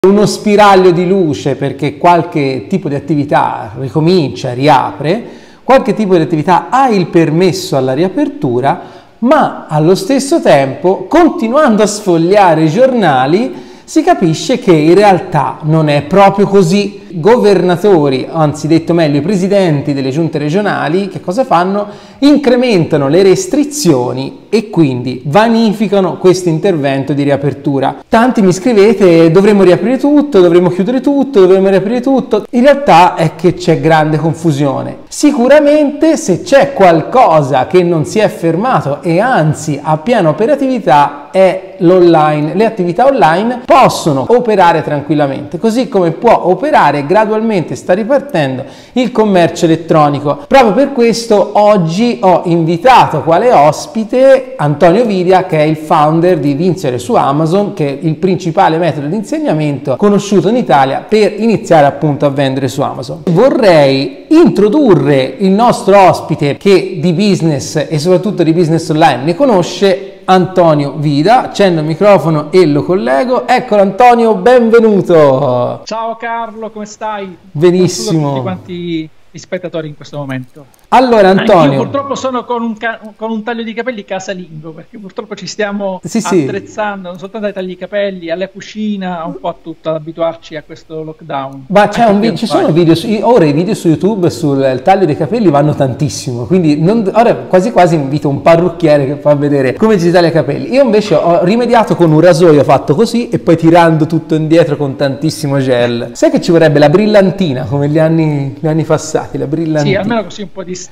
uno spiraglio di luce perché qualche tipo di attività ricomincia, riapre, qualche tipo di attività ha il permesso alla riapertura, ma allo stesso tempo, continuando a sfogliare i giornali, si capisce che in realtà non è proprio così. Governatori, anzi detto meglio i presidenti delle giunte regionali, che cosa fanno? Incrementano le restrizioni e quindi vanificano questo intervento di riapertura. Tanti mi scrivete: dovremmo riaprire tutto, dovremmo chiudere tutto, dovremmo riaprire tutto. In realtà è che c'è grande confusione. Sicuramente se c'è qualcosa che non si è fermato e anzi ha piena operatività è l'online. Le attività online possono operare tranquillamente, così come può operare gradualmente, sta ripartendo il commercio elettronico. Proprio per questo oggi ho invitato quale ospite Antonio Vidia, che è il founder di Vincere su Amazon, che è il principale metodo di insegnamento conosciuto in Italia per iniziare appunto a vendere su Amazon. Vorrei introdurre il nostro ospite che di business e soprattutto di business online ne conosce, Antonio Vida. Accendo il microfono e lo collego. Eccolo Antonio, benvenuto. Ciao Carlo, come stai? Benissimo. Tutti quanti gli spettatori in questo momento. Allora Antonio, io purtroppo sono con un taglio di capelli casalingo, perché purtroppo ci stiamo attrezzando non soltanto ai tagli di capelli, alla cucina, un po' a tutto, ad abituarci a questo lockdown. Ma c'è ci sono video ora i video su YouTube sul taglio dei capelli vanno tantissimo, quindi ora quasi quasi invito un parrucchiere che fa vedere come ci si taglia i capelli. Io invece ho rimediato con un rasoio fatto così e poi tirando tutto indietro con tantissimo gel. Sai che ci vorrebbe la brillantina come gli anni passati, la brillantina. Sì, almeno così un po' distrae.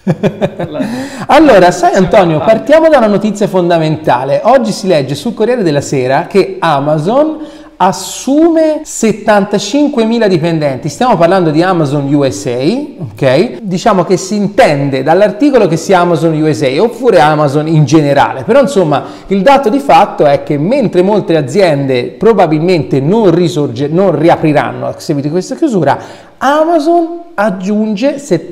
Allora, sai Antonio, partiamo da una notizia fondamentale. Oggi si legge sul Corriere della Sera che Amazon assume 75.000 dipendenti. Stiamo parlando di Amazon USA, ok? Diciamo che si intende dall'articolo che sia Amazon USA oppure Amazon in generale, però insomma il dato di fatto è che mentre molte aziende probabilmente non riapriranno a seguito di questa chiusura, Amazon aggiunge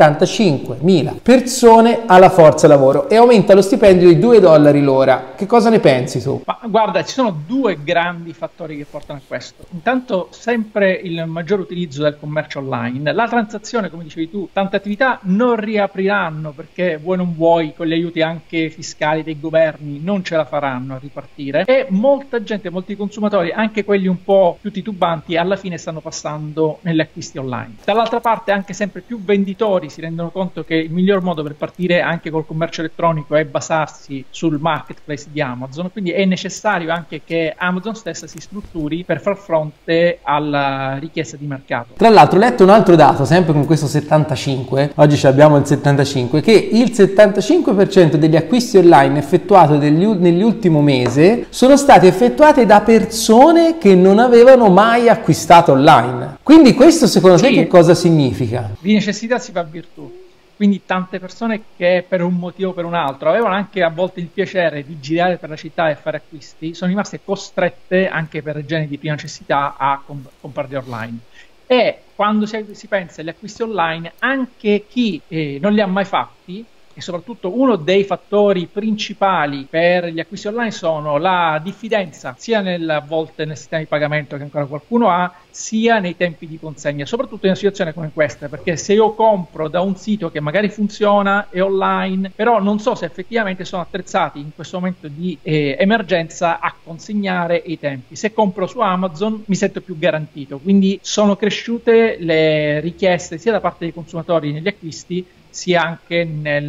75.000 persone alla forza lavoro e aumenta lo stipendio di $2 l'ora. Che cosa ne pensi tu? Ma guarda, ci sono due grandi fattori che portano a questo. Intanto sempre il maggior utilizzo del commercio online. La transazione, come dicevi tu, tante attività non riapriranno perché vuoi non vuoi, con gli aiuti anche fiscali dei governi, non ce la faranno a ripartire e molta gente, molti consumatori, anche quelli un po' più titubanti, alla fine stanno passando negli acquisti online. Dall'altra parte anche sempre più venditori si rendono conto che il miglior modo per partire anche col commercio elettronico è basarsi sul marketplace di Amazon, quindi è necessario anche che Amazon stessa si strutturi per far fronte alla richiesta di mercato. Tra l'altro ho letto un altro dato, sempre con questo 75, oggi abbiamo il 75, che il 75% degli acquisti online effettuati nell'ultimo mese sono stati effettuati da persone che non avevano mai acquistato online. Quindi questo secondo te che cosa significa? Di necessità si fa virtù. Quindi tante persone che per un motivo o per un altro avevano anche a volte il piacere di girare per la città e fare acquisti, sono rimaste costrette anche per ragioni di prima necessità a comprarli online. E quando si pensa agli acquisti online, anche chi non li ha mai fatti, e soprattutto uno dei fattori principali per gli acquisti online sono la diffidenza sia a volte nel sistema di pagamento che ancora qualcuno ha, sia nei tempi di consegna, soprattutto in una situazione come questa, perché se io compro da un sito che magari funziona, è online, però non so se effettivamente sono attrezzati in questo momento di emergenza a consegnare i tempi. Se compro su Amazon mi sento più garantito, quindi sono cresciute le richieste sia da parte dei consumatori negli acquisti sia anche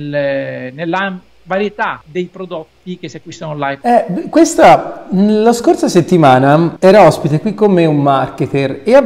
nella varietà dei prodotti che si acquistano online. La scorsa settimana era ospite qui con me un marketer e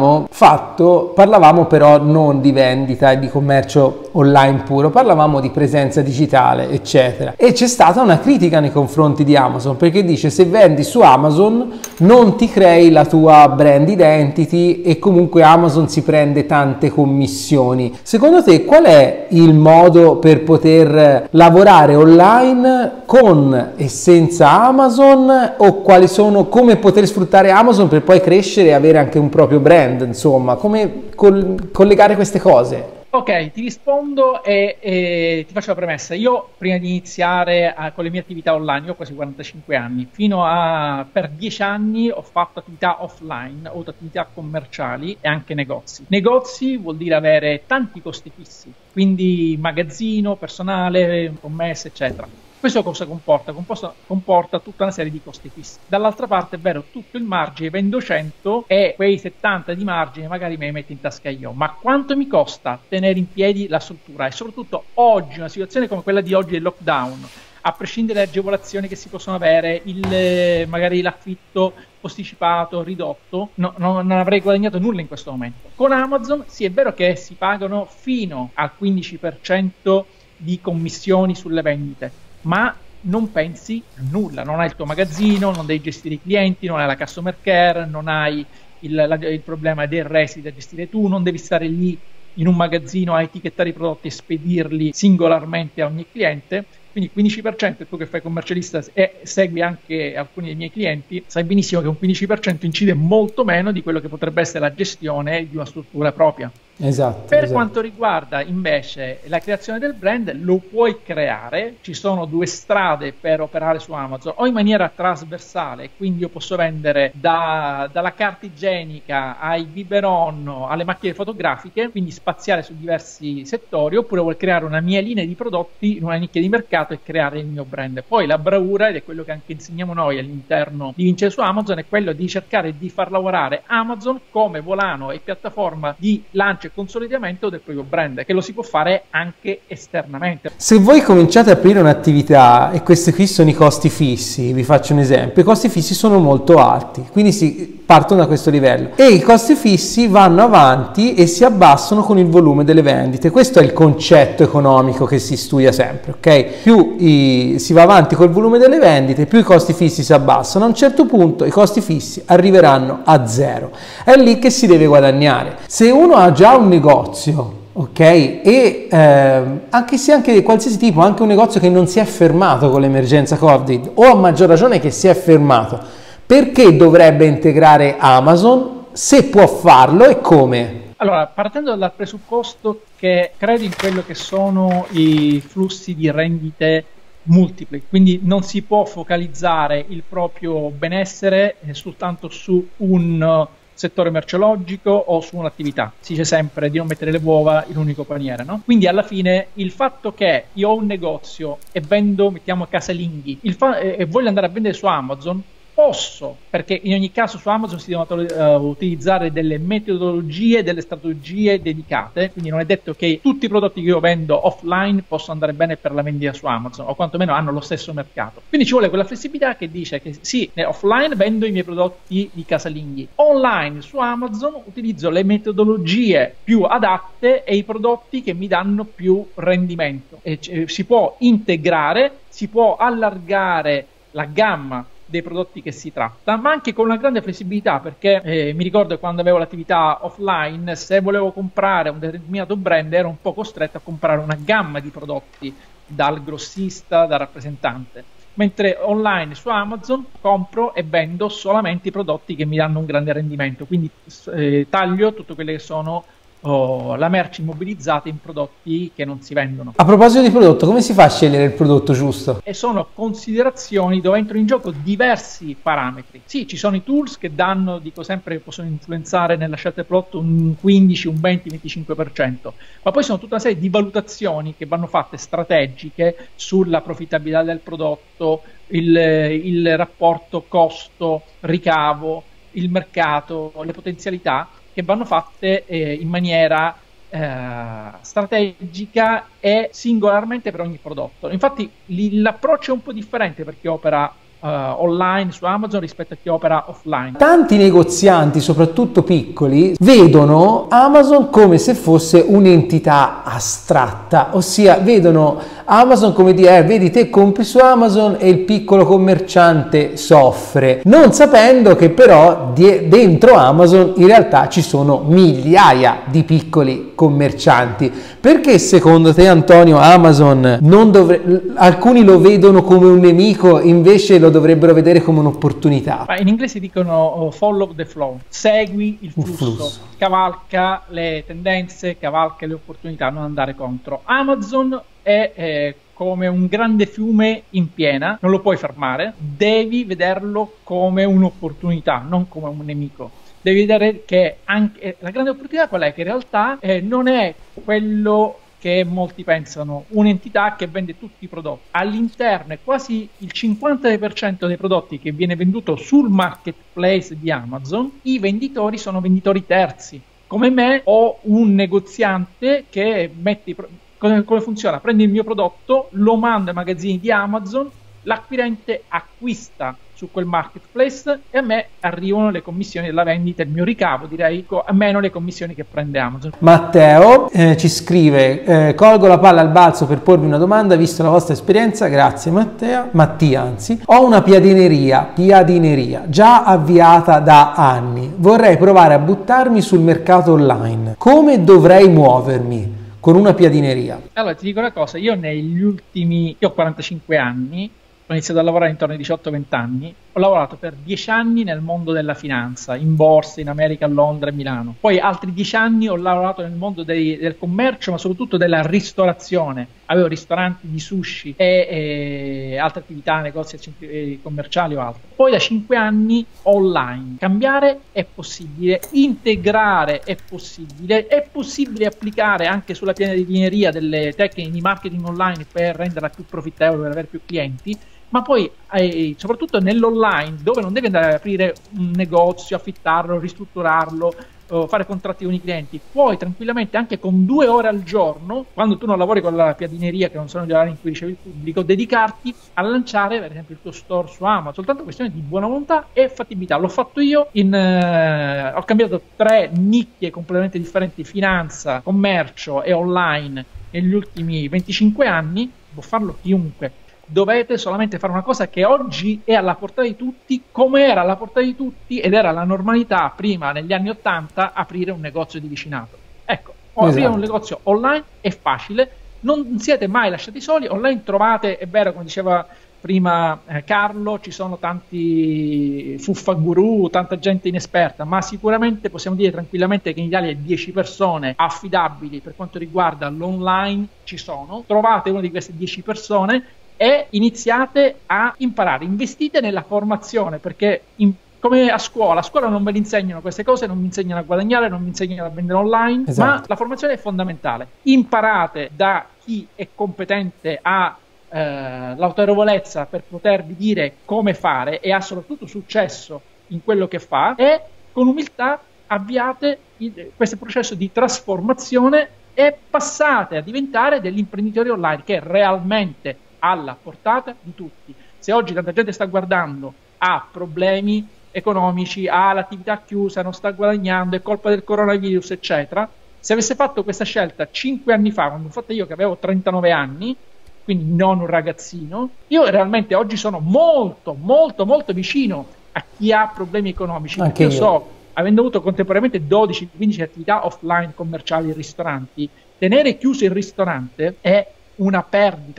parlavamo però non di vendita e di commercio online puro, parlavamo di presenza digitale eccetera, e c'è stata una critica nei confronti di Amazon perché dice: se vendi su Amazon non ti crei la tua brand identity e comunque Amazon si prende tante commissioni. Secondo te qual è il modo per poter lavorare online con e senza Amazon, o come poter sfruttare Amazon per poi crescere e avere anche un proprio brand, insomma, come collegare queste cose? Ok, ti rispondo e ti faccio la premessa. Io prima di iniziare con le mie attività online, io ho quasi 45 anni, per 10 anni ho fatto attività offline, ho avuto attività commerciali e anche negozi. Negozi vuol dire avere tanti costi fissi, quindi magazzino, personale, commesse, eccetera. Questo cosa comporta? Comporta tutta una serie di costi fissi. Dall'altra parte è vero, tutto il margine vendo 100 e quei 70 di margine magari me li metto in tasca io. Ma quanto mi costa tenere in piedi la struttura? E soprattutto oggi, una situazione come quella di oggi del lockdown, a prescindere dalle agevolazioni che si possono avere, magari l'affitto posticipato, ridotto, non avrei guadagnato nulla in questo momento. Con Amazon sì, è vero che si pagano fino al 15% di commissioni sulle vendite, ma non pensi a nulla, non hai il tuo magazzino, non devi gestire i clienti, non hai la customer care, non hai il problema dei resi da gestire tu, non devi stare lì in un magazzino a etichettare i prodotti e spedirli singolarmente a ogni cliente. Quindi 15%, tu che fai commercialista e segui anche alcuni dei miei clienti, sai benissimo che un 15% incide molto meno di quello che potrebbe essere la gestione di una struttura propria. Esatto. Per quanto riguarda invece la creazione del brand, lo puoi creare, ci sono due strade per operare su Amazon, o in maniera trasversale, quindi io posso vendere dalla carta igienica ai biberon alle macchine fotografiche, quindi spaziare su diversi settori, oppure vuoi creare una mia linea di prodotti in una nicchia di mercato e creare il mio brand. Poi la bravura, ed è quello che anche insegniamo noi all'interno di Vincere su Amazon, è quello di cercare di far lavorare Amazon come volano e piattaforma di lancio e consolidamento del proprio brand, che lo si può fare anche esternamente. Se voi cominciate ad aprire un'attività e questi qui sono i costi fissi, vi faccio un esempio, i costi fissi sono molto alti, quindi si partono da questo livello e i costi fissi vanno avanti e si abbassano con il volume delle vendite. Questo è il concetto economico che si studia sempre, ok? Più si va avanti col volume delle vendite, più i costi fissi si abbassano. A un certo punto i costi fissi arriveranno a zero. È lì che si deve guadagnare. Se uno ha già un negozio, ok, e anche se anche di qualsiasi tipo, anche un negozio che non si è fermato con l'emergenza Covid, o a maggior ragione che si è fermato, perché dovrebbe integrare Amazon? Se può farlo e come? Allora, partendo dal presupposto che credo in quello che sono i flussi di rendite multipli, quindi non si può focalizzare il proprio benessere soltanto su un settore merceologico o su un'attività. Si dice sempre di non mettere le uova in un unico paniere, no? Quindi alla fine il fatto che io ho un negozio e vendo, mettiamo casalinghi, e voglio andare a vendere su Amazon, posso, perché in ogni caso su Amazon si devono utilizzare delle metodologie, delle strategie dedicate, quindi non è detto che tutti i prodotti che io vendo offline possono andare bene per la vendita su Amazon, o quantomeno hanno lo stesso mercato. Quindi ci vuole quella flessibilità che dice che sì, offline vendo i miei prodotti di casalinghi, online su Amazon utilizzo le metodologie più adatte e i prodotti che mi danno più rendimento. Si può integrare, si può allargare la gamma dei prodotti che si tratta, ma anche con una grande flessibilità, perché mi ricordo quando avevo l'attività offline, se volevo comprare un determinato brand ero un po' costretto a comprare una gamma di prodotti dal grossista, dal rappresentante, mentre online su Amazon compro e vendo solamente i prodotti che mi danno un grande rendimento, quindi taglio tutte quelle che sono la merce immobilizzata in prodotti che non si vendono. A proposito di prodotto, come si fa a scegliere il prodotto giusto? E sono considerazioni dove entrano in gioco diversi parametri. Sì, ci sono i tools che danno, dico sempre, che possono influenzare nella scelta del prodotto un 15, un 20, 25%, ma poi sono tutta una serie di valutazioni che vanno fatte strategiche sulla profittabilità del prodotto, il rapporto costo-ricavo, il mercato, le potenzialità, che vanno fatte in maniera strategica e singolarmente per ogni prodotto. Infatti l'approccio è un po' differente per chi opera online su Amazon rispetto a chi opera offline. Tanti negozianti, soprattutto piccoli, vedono Amazon come se fosse un'entità astratta, ossia vedono Amazon come dire, vedi, te compri su Amazon e il piccolo commerciante soffre, non sapendo che però dentro Amazon in realtà ci sono migliaia di piccoli commercianti. Perché secondo te, Antonio, Amazon alcuni lo vedono come un nemico, invece lo dovrebbero vedere come un'opportunità? In inglese dicono follow the flow, segui il flusso, cavalca le tendenze, cavalca le opportunità, non andare contro. Amazon è come un grande fiume in piena, non lo puoi fermare, devi vederlo come un'opportunità, non come un nemico. Devi vedere che anche la grande opportunità qual è? Che in realtà non è quello che molti pensano, un'entità che vende tutti i prodotti. All'interno è quasi il 50% dei prodotti che viene venduto sul marketplace di Amazon, i venditori sono venditori terzi. Come me o un negoziante che mette come funziona? Prende il mio prodotto, lo manda ai magazzini di Amazon, l'acquirente acquista su quel marketplace e a me arrivano le commissioni della vendita, il mio ricavo, direi, a meno le commissioni che prende Amazon. Matteo ci scrive, colgo la palla al balzo per porvi una domanda, visto la vostra esperienza, grazie Mattia, anzi, ho una piadineria già avviata da anni, vorrei provare a buttarmi sul mercato online, come dovrei muovermi con una piadineria? Allora ti dico una cosa, io ho 45 anni, ho iniziato a lavorare intorno ai 18-20 anni, ho lavorato per 10 anni nel mondo della finanza, in borsa, in America, a Londra e Milano. Poi altri 10 anni ho lavorato nel mondo del commercio, ma soprattutto della ristorazione. Avevo ristoranti di sushi e altre attività, negozi commerciali o altro. Poi da 5 anni online. Cambiare è possibile, integrare è possibile applicare anche sulla pianineria delle tecniche di marketing online per renderla più profittevole, per avere più clienti. Ma poi soprattutto nell'online, dove non devi andare ad aprire un negozio, affittarlo, ristrutturarlo, fare contratti con i clienti, puoi tranquillamente anche con 2 ore al giorno, quando tu non lavori con la piadineria, che non sono gli orari in cui ricevi il pubblico, dedicarti a lanciare per esempio il tuo store su Amazon. Soltanto questione di buona volontà e fattibilità. L'ho fatto io, ho cambiato 3 nicchie completamente differenti, finanza, commercio e online, negli ultimi 25 anni. Può farlo chiunque. Dovete solamente fare una cosa che oggi è alla portata di tutti, come era alla portata di tutti ed era la normalità prima, negli anni 80, aprire un negozio di vicinato. Ecco, aprire un negozio online è facile, non siete mai lasciati soli. Online trovate, è vero, come diceva prima Carlo, ci sono tanti fuffaguru, tanta gente inesperta, ma sicuramente possiamo dire tranquillamente che in Italia 10 persone affidabili per quanto riguarda l'online ci sono. Trovate una di queste 10 persone e iniziate a imparare, investite nella formazione, perché come a scuola non ve le insegnano queste cose, non vi insegnano a guadagnare, non vi insegnano a vendere online, ma la formazione è fondamentale. Imparate da chi è competente, ha l'autorevolezza per potervi dire come fare e ha soprattutto successo in quello che fa, e con umiltà avviate questo processo di trasformazione e passate a diventare degli imprenditori online, che è realmente alla portata di tutti. Se oggi tanta gente sta guardando, ha problemi economici, ha l'attività chiusa, non sta guadagnando, è colpa del coronavirus, eccetera, se avesse fatto questa scelta 5 anni fa, quando l'ho fatta io che avevo 39 anni, quindi non un ragazzino, io realmente oggi sono molto vicino a chi ha problemi economici. Anche io so, avendo avuto contemporaneamente 12-15 attività offline commerciali in ristoranti, tenere chiuso il ristorante è una perdita,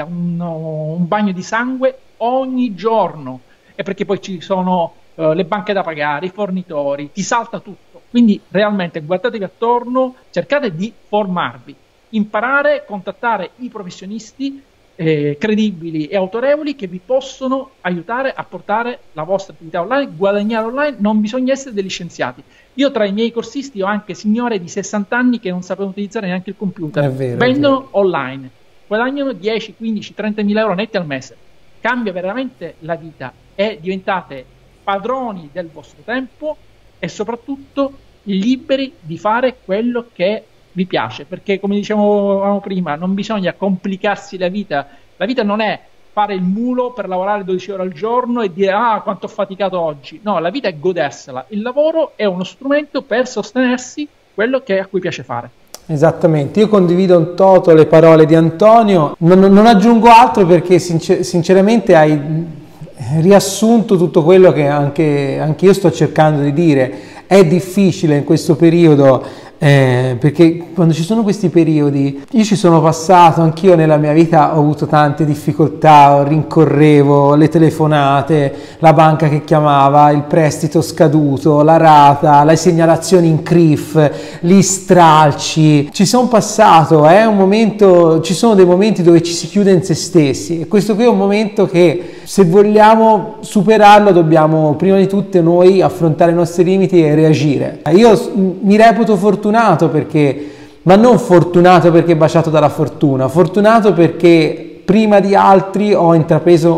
un bagno di sangue ogni giorno, e perché poi ci sono le banche da pagare, i fornitori, ti salta tutto. Quindi realmente guardatevi attorno, cercate di formarvi, imparare, contattare i professionisti credibili e autorevoli che vi possono aiutare a portare la vostra attività online, guadagnare online. Non bisogna essere degli scienziati. Io tra i miei corsisti ho anche signore di 60 anni che non sapevano utilizzare neanche il computer, vendono online, guadagnano 10, 15, 30 mila euro netti al mese. Cambia veramente la vita e diventate padroni del vostro tempo e soprattutto liberi di fare quello che vi piace, perché come dicevamo prima, non bisogna complicarsi la vita. La vita non è fare il mulo per lavorare 12 ore al giorno e dire quanto ho faticato oggi. No, la vita è godersela. Il lavoro è uno strumento per sostenersi quello a cui piace fare. Esattamente, io condivido in toto le parole di Antonio, non aggiungo altro perché sinceramente hai riassunto tutto quello che anche io sto cercando di dire. È difficile in questo periodo, perché quando ci sono questi periodi, io ci sono passato, anch'io nella mia vita ho avuto tante difficoltà, rincorrevo le telefonate, la banca che chiamava, il prestito scaduto, la rata, le segnalazioni in CRIF, gli stralci, ci sono passato, è un momento, ci sono dei momenti dove ci si chiude in se stessi, e questo qui è un momento che, se vogliamo superarlo, dobbiamo prima di tutto noi affrontare i nostri limiti e reagire. Io mi reputo fortunato perché, ma non fortunato perché baciato dalla fortuna, fortunato perché prima di altri ho intrapreso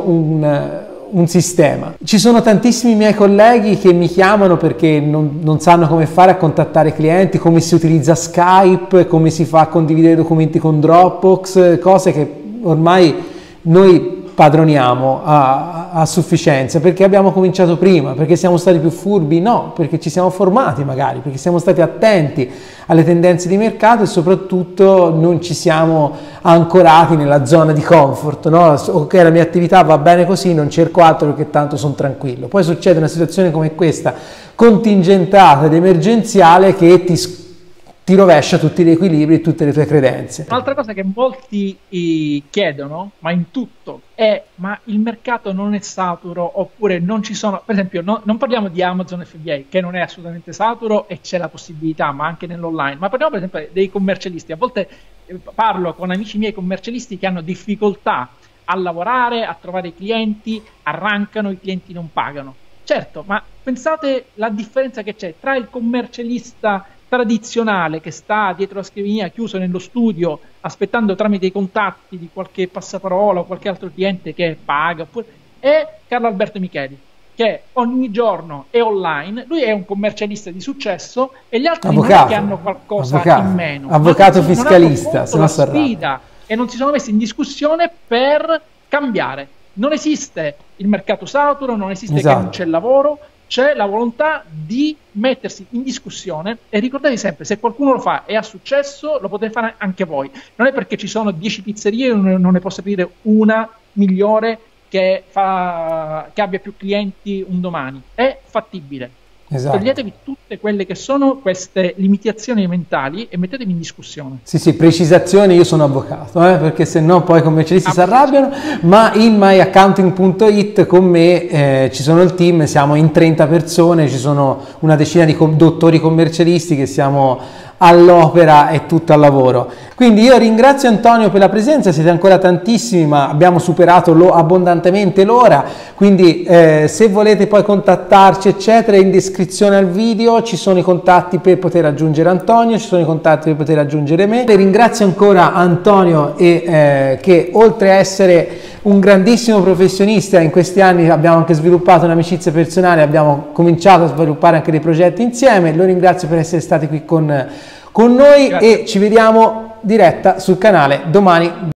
un sistema. Ci sono tantissimi miei colleghi che mi chiamano perché non sanno come fare a contattare clienti, come si utilizza Skype, come si fa a condividere documenti con Dropbox, cose che ormai noi padroniamo a sufficienza, perché abbiamo cominciato prima, perché siamo stati più furbi? No, perché ci siamo formati magari, perché siamo stati attenti alle tendenze di mercato e soprattutto non ci siamo ancorati nella zona di comfort, no? Ok, la mia attività va bene così, non cerco altro perché tanto sono tranquillo. Poi succede una situazione come questa, contingentata ed emergenziale, che ti rovescia tutti gli equilibri e tutte le tue credenze. Un'altra cosa che molti chiedono, ma in tutto, è: ma il mercato non è saturo, oppure non ci sono, per esempio, non parliamo di Amazon FBA, che non è assolutamente saturo e c'è la possibilità, ma anche nell'online, ma parliamo per esempio dei commercialisti. A volte parlo con amici miei commercialisti che hanno difficoltà a lavorare, a trovare i clienti, arrancano, i clienti non pagano. Certo, ma pensate la differenza che c'è tra il commercialista tradizionale che sta dietro la scrivania, chiuso nello studio, aspettando tramite i contatti di qualche passaparola o qualche altro cliente che paga, e Carlo Alberto Micheli, che ogni giorno è online. Lui è un commercialista di successo e gli altri non è che hanno qualcosa in meno. Avvocato fiscalista, se la sfida e non si sono messi in discussione per cambiare. Non esiste il mercato saturo, non esiste che non c'è lavoro, c'è la volontà di mettersi in discussione. E ricordatevi sempre, se qualcuno lo fa e ha successo, lo potete fare anche voi. Non è perché ci sono 10 pizzerie non ne posso aprire una migliore che abbia più clienti un domani. È fattibile. Esatto. Toglietevi tutte quelle che sono queste limitazioni mentali e mettetevi in discussione. Sì, precisazione, io sono avvocato, perché se no poi i commercialisti si arrabbiano, ma in myaccounting.it con me ci sono il team, siamo in 30 persone, ci sono una decina di dottori commercialisti che siamo all'opera e tutto al lavoro. Quindi io ringrazio Antonio per la presenza, siete ancora tantissimi ma abbiamo superato abbondantemente l'ora, quindi se volete poi contattarci eccetera, in descrizione al video ci sono i contatti per poter raggiungere Antonio, ci sono i contatti per poter raggiungere me. E ringrazio ancora Antonio che oltre a essere un grandissimo professionista, in questi anni abbiamo anche sviluppato un'amicizia personale, abbiamo cominciato a sviluppare anche dei progetti insieme. Lo ringrazio per essere stati qui con noi. Grazie. E ci vediamo diretta sul canale domani.